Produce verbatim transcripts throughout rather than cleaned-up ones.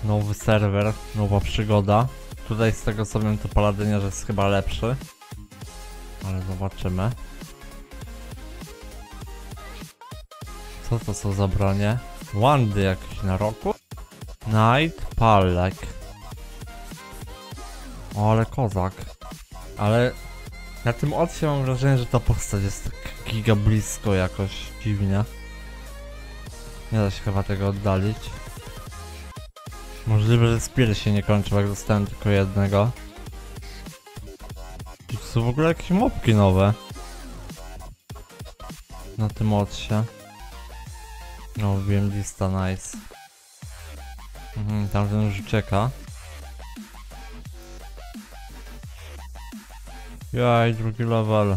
Nowy serwer, nowa przygoda. Tutaj z tego co wiem to Paladyniarz jest chyba lepszy. Ale zobaczymy. Co to są za bronie? Wandy jakieś na roku? Night Palek. O, ale kozak. Ale na tym odcie mam wrażenie, że ta postać jest tak giga blisko jakoś dziwnie. Nie da się chyba tego oddalić. Możliwe, że Spear się nie kończył, jak dostałem tylko jednego. I to są w ogóle jakieś mopki nowe. Na tym odcie. No, wiem, lista, nice. Mhm, tamten już ucieka. Jaj, drugi level.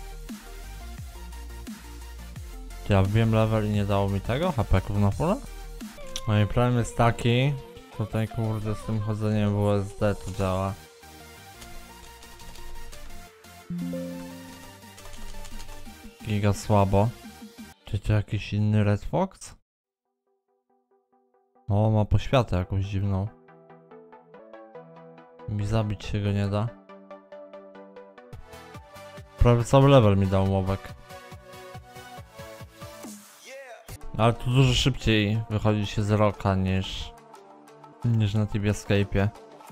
Ja wiem level i nie dało mi tego hapeków na pole? No i problem jest taki, tutaj kurde z tym chodzeniem w U S D to działa. Giga słabo. Czy to jakiś inny Red Fox? O, ma poświatę jakąś dziwną. Mi zabić się go nie da. Prawie cały level mi dał mobek. Ale tu dużo szybciej wychodzi się z roka niż niż na Tibia Escape'ie.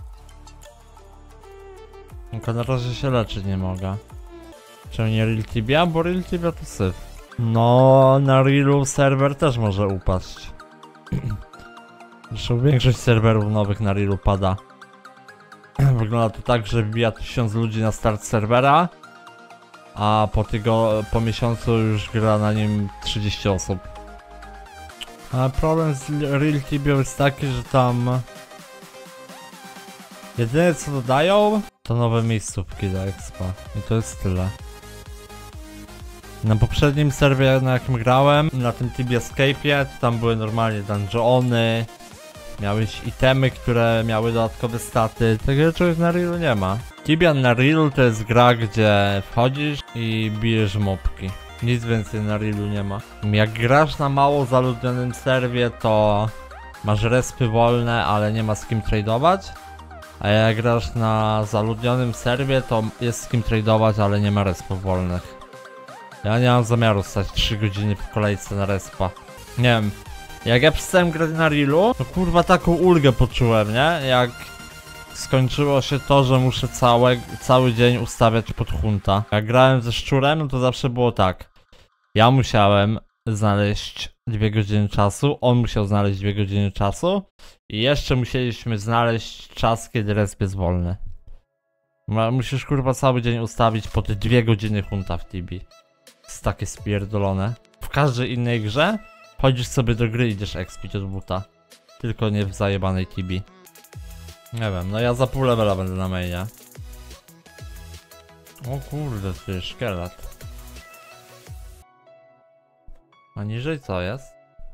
Tylko na razie się leczyć nie mogę. Czemu nie Real Tibia? Bo Real Tibia to syf. No, na Realu serwer też może upaść. Zresztą większość serwerów nowych na Realu pada. Wygląda to tak, że wbija tysiąc ludzi na start serwera, a po tygo, po miesiącu już gra na nim trzydzieści osób. A problem z Real Tibia jest taki, że tam jedyne co dodają to nowe miejscówki do expa i to jest tyle. Na poprzednim serwie na jakim grałem, na tym Tibia Escape'ie, to tam były normalnie dungeony, miałeś itemy, które miały dodatkowe staty, tego czegoś na Realu nie ma. Tibia na Realu to jest gra, gdzie wchodzisz i bijesz mopki. Nic więcej na Realu nie ma. Jak grasz na mało zaludnionym serwie, to masz respy wolne, ale nie ma z kim tradeować. A jak grasz na zaludnionym serwie, to jest z kim tradeować, ale nie ma respów wolnych. Ja nie mam zamiaru stać trzy godziny w kolejce na respa. Nie wiem. Jak ja przestałem grać na Realu, to kurwa taką ulgę poczułem, nie? Jak skończyło się to, że muszę całe, cały dzień ustawiać pod hunta. Jak grałem ze szczurem, no to zawsze było tak. Ja musiałem znaleźć dwie godziny czasu, on musiał znaleźć dwie godziny czasu i jeszcze musieliśmy znaleźć czas, kiedy resp jest wolny. Musisz kurwa cały dzień ustawić pod dwie godziny hunta w Tibi. Jest takie spierdolone. W każdej innej grze chodzisz sobie do gry i idziesz expić od buta. Tylko nie w zajebanej Tibi. Nie wiem, no ja za pół levela będę na mainie. O kurde, ty szkielet. A niżej co jest?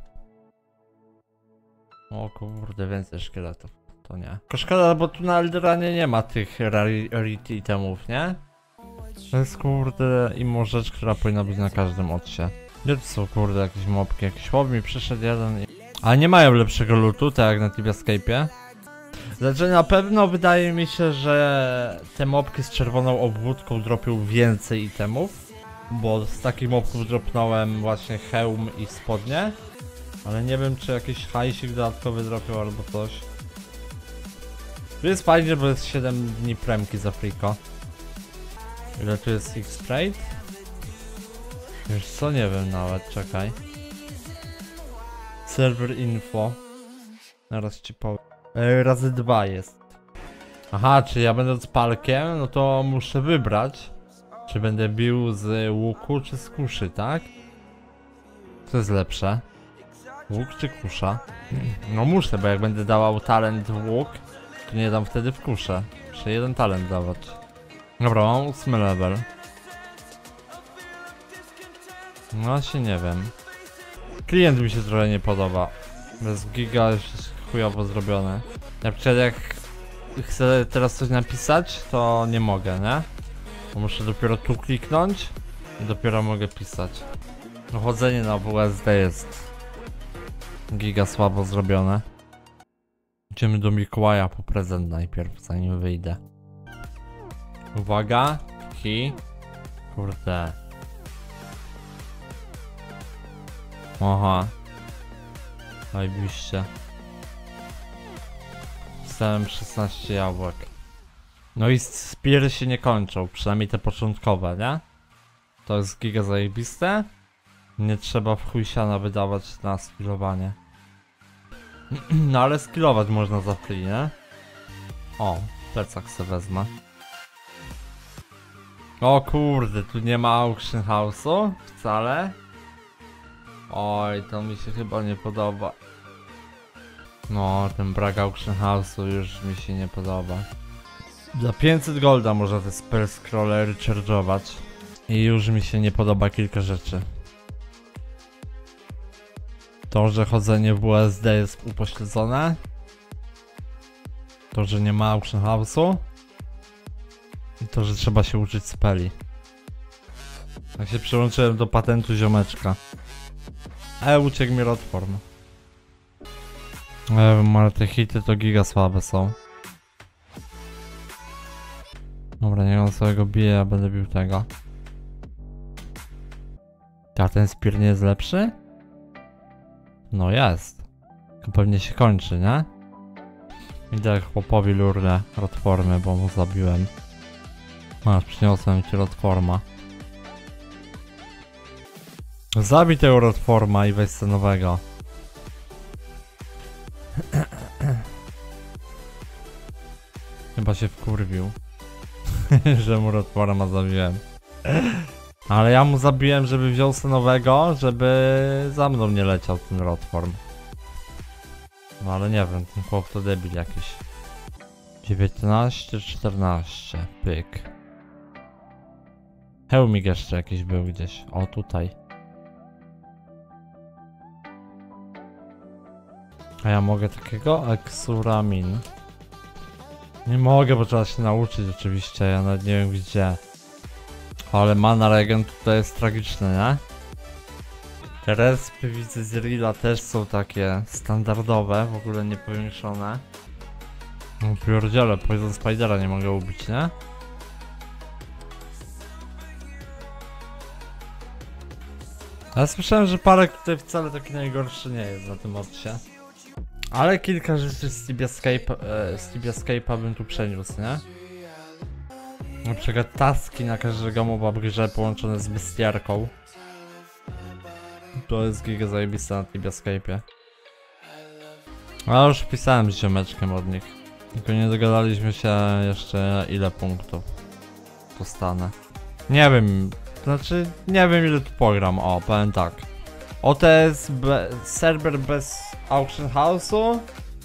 O kurde, więcej szkieletów. To nie. Tylko szkoda, bo tu na Eldranie nie ma tych rarity itemów, nie? To jest kurde imo rzecz, która powinna być na każdym odcie. Gdzie to są kurde jakieś mopki? Jakiś chłop mi przyszedł jeden i... Ale nie mają lepszego lootu, tak jak na Tibia Escape'ie. Znaczy na pewno wydaje mi się, że te mopki z czerwoną obwódką dropią więcej itemów. Bo z takich mopków dropnąłem właśnie hełm i spodnie. Ale nie wiem czy jakiś hajsik dodatkowy dropił albo coś. Tu jest fajnie, bo jest siedem dni premki za friko. Ile tu jest X-Trade? Wiesz co, nie wiem nawet, czekaj. Server info. Zaraz ci powiem. E, razy dwa jest. Aha, czy ja będę z palkiem, no to muszę wybrać. Czy będę bił z łuku, czy z kuszy, tak? Co jest lepsze? Łuk czy kusza? No muszę, bo jak będę dawał talent w łuk, to nie dam wtedy w kuszę. Muszę jeden talent dawać. Dobra, mam ósmy level. No właśnie nie wiem. Klient mi się trochę nie podoba. Bez giga jest chujowo zrobione. Na przykład jak chcę teraz coś napisać, to nie mogę, nie? Bo muszę dopiero tu kliknąć i dopiero mogę pisać. Chodzenie na W S D jest giga słabo zrobione. Idziemy do Mikołaja po prezent najpierw, zanim wyjdę. Uwaga, ki. Kurde. Aha. Zajebiście. Dostałem szesnaście jabłek. No i spiry się nie kończą, przynajmniej te początkowe, nie? To jest giga zajebiste. Nie trzeba w chuj siana wydawać na skillowanie. No ale skillować można za free, nie? O, plecak se wezmę. O kurde, tu nie ma auction house'u wcale. Oj, to mi się chyba nie podoba. No, ten brak auction house'u już mi się nie podoba. Za pięćset golda można te spell scrollery charge'ować. I już mi się nie podoba kilka rzeczy. To, że chodzenie w W S D jest upośledzone. To, że nie ma auction house'u. I to, że trzeba się uczyć speli. Ja się przyłączyłem do patentu ziomeczka. E, uciekł mi Rodform. E, ale te hity to giga słabe są. Dobra, niech on sobie go bije, ja będę bił tego. A ten spear nie jest lepszy? No jest. To pewnie się kończy, nie? Idę chłopowi lurę Rodformy, bo mu zabiłem. Masz, przyniosłem ci Rodforma. Zabij tego Rodforma i weź sobie nowego. Chyba się wkurwił. Że mu Rodforma zabiłem. Ale ja mu zabiłem, żeby wziął sobie nowego, żeby za mną nie leciał ten Rodform. No ale nie wiem, ten chłop to debil jakiś. dziewiętnaście, czternaście, pyk. Hełmik jeszcze jakiś był gdzieś. O, tutaj. A ja mogę takiego? Exuramin. Nie mogę, bo trzeba się nauczyć oczywiście, ja nawet nie wiem gdzie. Ale mana regen tutaj jest tragiczny, nie? Te respy widzę z Reala też są takie standardowe, w ogóle nie powiększone. No pierdziele, Poison Spidera nie mogę ubić, nie? Ale słyszałem, że Parek tutaj wcale taki najgorszy nie jest na tym odcie. Ale kilka rzeczy z Tibiascape'a e, z Tibiascape'a bym tu przeniósł, nie? Na przykład taski na każdego moba w grze połączone z bestiarką. To jest giga zajebiste na Tibiascape'ie. A już pisałem z ziomeczkiem od nich. Tylko nie dogadaliśmy się jeszcze ile punktów dostanę. Nie wiem, znaczy nie wiem ile tu pogram, o powiem tak. O to jest be serwer bez auction house'u.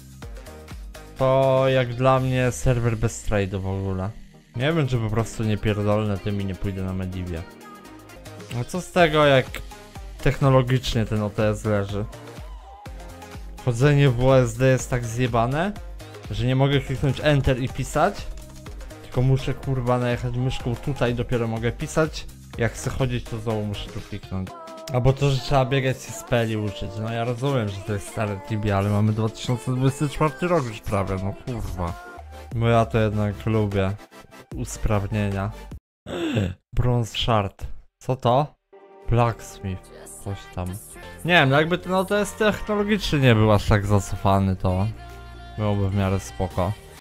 To jak dla mnie serwer bez trade'u w ogóle. Nie wiem czy po prostu nie pierdolę tym i nie pójdę na Medivie. No co z tego jak technologicznie ten O T S leży. Chodzenie w W S D jest tak zjebane, że nie mogę kliknąć Enter i pisać. Tylko muszę kurwa najechać myszką tutaj, dopiero mogę pisać. Jak chcę chodzić to znowu muszę tu kliknąć. Albo to, że trzeba biegać się speli uczyć. No ja rozumiem, że to jest stare Tibia, ale mamy dwa tysiące dwudziesty czwarty rok już prawie, no kurwa. Bo ja to jednak lubię usprawnienia. Bronze Shard. Co to? Blacksmith. Coś tam. Nie wiem, jakby ten O T S technologicznie nie był aż tak zacofany, to byłoby w miarę spoko.